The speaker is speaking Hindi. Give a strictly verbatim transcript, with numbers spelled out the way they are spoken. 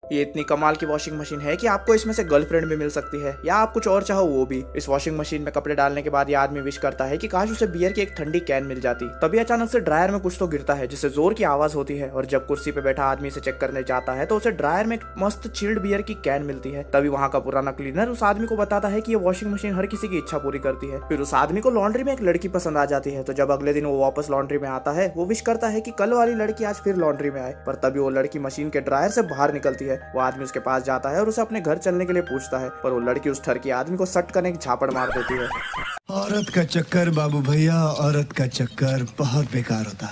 ये इतनी कमाल की वॉशिंग मशीन है कि आपको इसमें से गर्लफ्रेंड भी मिल सकती है या आप कुछ और चाहो वो भी। इस वॉशिंग मशीन में कपड़े डालने के बाद ये आदमी विश करता है कि काश उसे बियर की एक ठंडी कैन मिल जाती। तभी अचानक से ड्रायर में कुछ तो गिरता है जिससे जोर की आवाज होती है और जब कुर्सी पे बैठा आदमी इसे चेक करने जाता है तो उसे ड्रायर में एक मस्त चिल्ड बियर की कैन मिलती है। तभी वहाँ का पुराना क्लीनर उस आदमी को बताता है कि ये वॉशिंग मशीन हर किसी की इच्छा पूरी करती है। फिर उस आदमी को लॉन्ड्री में एक लड़की पसंद आ जाती है, तो जब अगले दिन वो वापस लॉन्ड्री में आता है वो विश करता है कि कल वाली लड़की आज फिर लॉन्ड्री में आए। पर तभी वो लड़की मशीन के ड्रायर से बाहर निकलती है। वो आदमी उसके पास जाता है और उसे अपने घर चलने के लिए पूछता है, पर वो लड़की उस ठरकी आदमी को सट कर एक झापड़ मार देती है। औरत का चक्कर बाबू भैया, औरत का चक्कर बहुत बेकार होता है।